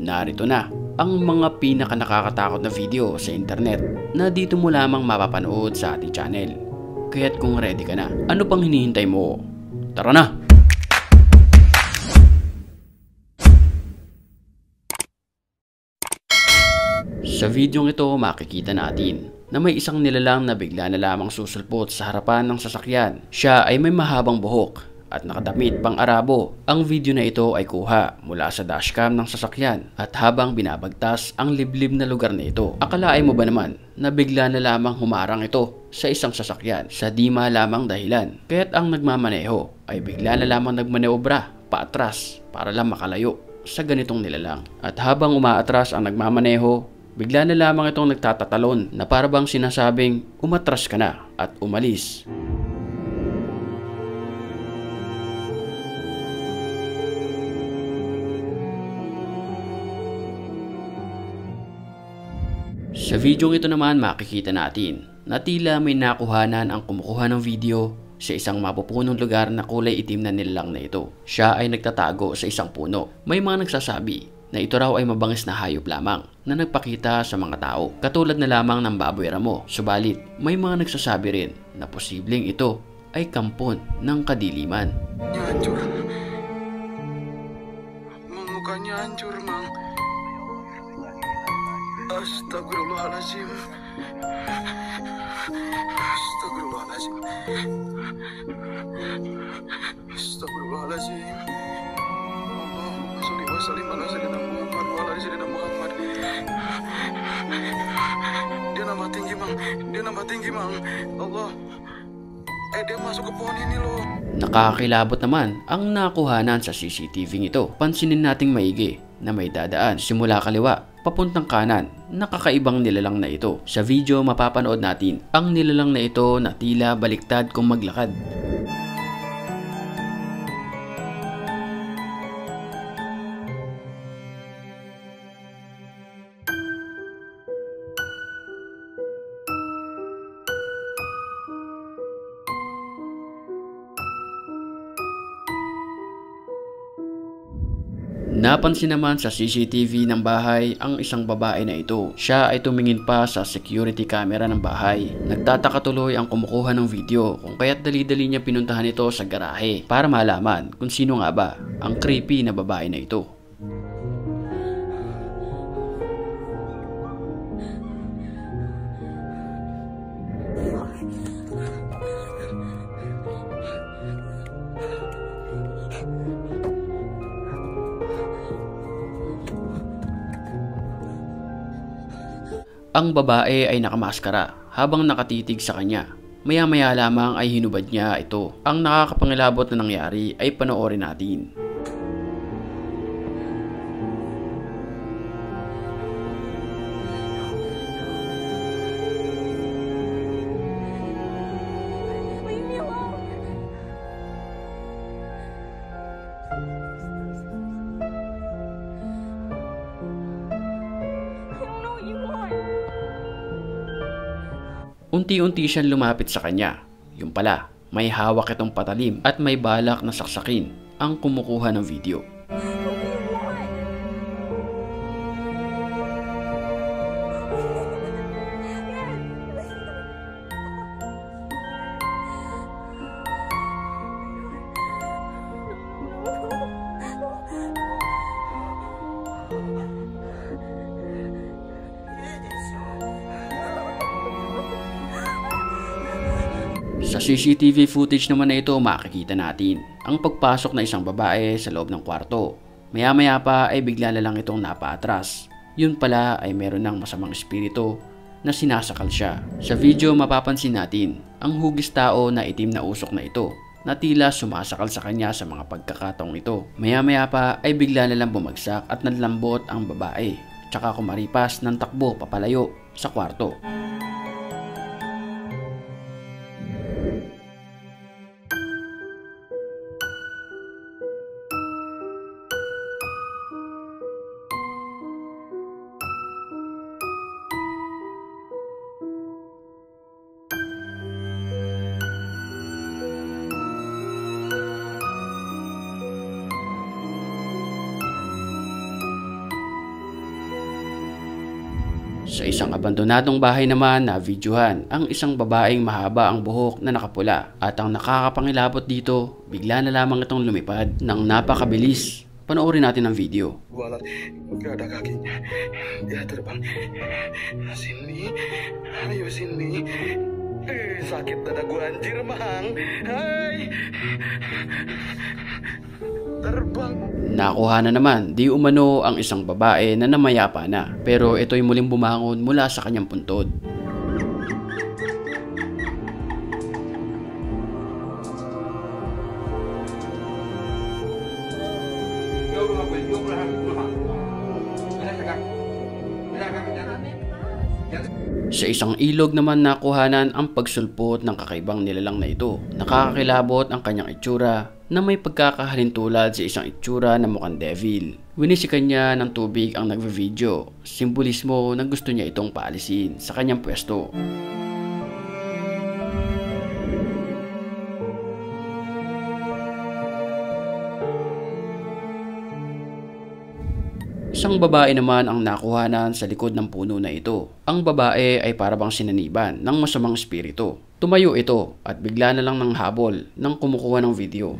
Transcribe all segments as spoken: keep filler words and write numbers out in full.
narito na ang mga pinaka nakakatakot na video sa internet na dito mo lamang mapapanood sa ating channel. Kaya't kung ready ka na, ano pang hinihintay mo? Tara na! Sa video ito makikita natin na may isang nilalang na bigla na lamang susulpot sa harapan ng sasakyan. Siya ay may mahabang buhok at nakadamit pang Arabo. Ang video na ito ay kuha mula sa dashcam ng sasakyan at habang binabagtas ang liblib na lugar na ito. Akalain mo ba naman na bigla na lamang humarang ito sa isang sasakyan sa di malamang dahilan? Kaya't ang nagmamaneho ay bigla na lamang nagmaneobra paatras para lang makalayo sa ganitong nilalang. At habang umaatras ang nagmamaneho, bigla na lamang itong nagtatatalon na para bang sinasabing umatras ka na at umalis. Sa video ito naman makikita natin na tila may nakuhanan ang kumukuha ng video sa isang mapupunong lugar na kulay itim na nilalang na ito. Siya ay nagtatago sa isang puno. May mga nagsasabi na ito raw ay mabangis na hayop lamang na nagpakita sa mga tao, katulad na lamang ng baboy ramo. Subalit, may mga nagsasabi rin na posibleng ito ay kampon ng kadiliman. Hancur. Mukanya hancur, Mang. Astagfirullahaladzim. Astagfirullahaladzim. Astagfirullahaladzim. Allahumma sholli wa sallim ala sayyidina Muhammad wa ala sayyidina Muhammad. Dia nambah tinggi, Mang. Dia nambah tinggi, Mang. Allah. Eh, dia masuk ke pohon ini loh. Nakakakilabot naman ang nakuhanan sa C C T V ito. Pansinin nating maigi na may dadaan simula kaliwa papuntang kanan. Nakakaibang nilalang na ito. Sa video mapapanood natin ang nilalang na ito na tila baliktad kung maglakad. Napansin naman sa C C T V ng bahay ang isang babae na ito. Siya ay tumingin pa sa security camera ng bahay. Nagtataka tuloy ang kumukuha ng video kung kaya't dali-dali niya pinuntahan ito sa garahe para malaman kung sino nga ba ang creepy na babae na ito. Ang babae ay nakamaskara habang nakatitig sa kanya. Maya-maya lamang ay hinubad niya ito. Ang nakakapangilabot na nangyari ay panoorin natin. Unti-unti siyang lumapit sa kanya. Yung pala, may hawak itong patalim at may balak na saksakin ang kumukuha ng video. Sa C C T V footage naman na ito makikita natin ang pagpasok na isang babae sa loob ng kwarto. Maya-maya pa ay bigla na lang itong napaatras. Yun pala ay meron ng masamang espiritu na sinasakal siya. Sa video mapapansin natin ang hugis tao na itim na usok na ito na tila sumasakal sa kanya sa mga pagkakataong ito. Maya-maya pa ay bigla na lang bumagsak at nanlambot ang babae, tsaka kumaripas ng takbo papalayo sa kwarto. Sa isang abandonadong bahay naman na videohan ang isang babaeng mahaba ang buhok na nakapula at ang nakakapangilabot dito, bigla na lamang itong lumipad ng napakabilis. Panoorin natin ang video. Walat, gak ada kakinya. Dia terbang. Sini, ayo sini. Eh, sakit dada gua anjir, Mang. Hai. Terbang. Nakuha na naman di umano ang isang babae na namayapa na, pero ito'y muling bumangon mula sa kanyang puntod. Sa isang ilog naman nakuhanan ang pagsulpot ng kakaibang nilalang na ito. Nakakakilabot ang kanyang itsura na may pagkakahalintulad sa isang itsura na mukhang devil. Winisikan niya ng tubig ang nagve-video, simbolismo na gusto niya itong paalisin sa kanyang pwesto. Isang babae naman ang nakuhanan sa likod ng puno na ito. Ang babae ay parabang sinaniban ng masamang espiritu. Tumayo ito at bigla na lang ng habol nang kumukuha ng video.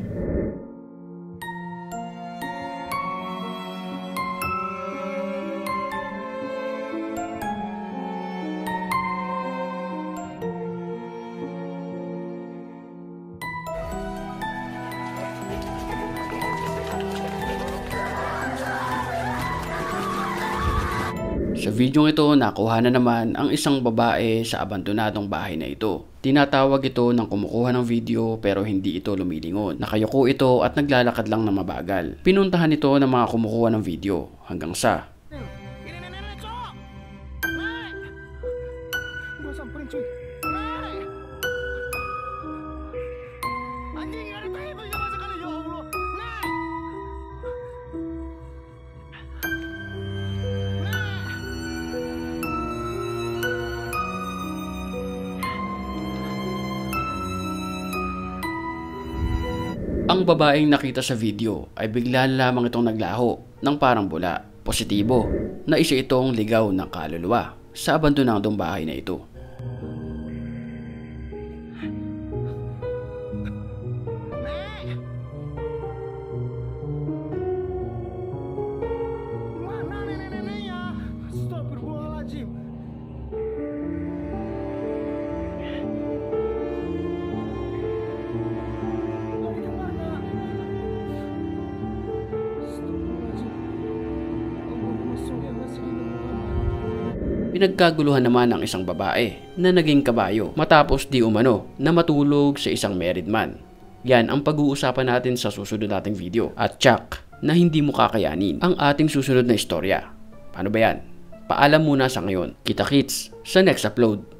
Sa video ito, nakuha na naman ang isang babae sa abandonadong bahay na ito. Tinatawag ito ng kumukuha ng video pero hindi ito lumilingon. Nakayuko ito at naglalakad lang na mabagal. Pinuntahan ito ng mga kumukuha ng video hanggang sa ang babaeng nakita sa video ay bigla lamang itong naglaho ng parang bula. Positibo na isa itong ligaw ng kaluluwa sa abandonadong bahay na ito. Pinagkaguluhan naman ang isang babae na naging kabayo matapos di umano na matulog sa isang married man. Yan ang pag-uusapan natin sa susunod nating video at tsak na hindi mo kakayanin ang ating susunod na istorya. Paano ba yan? Paalam muna sa ngayon. Kita-kits sa next upload.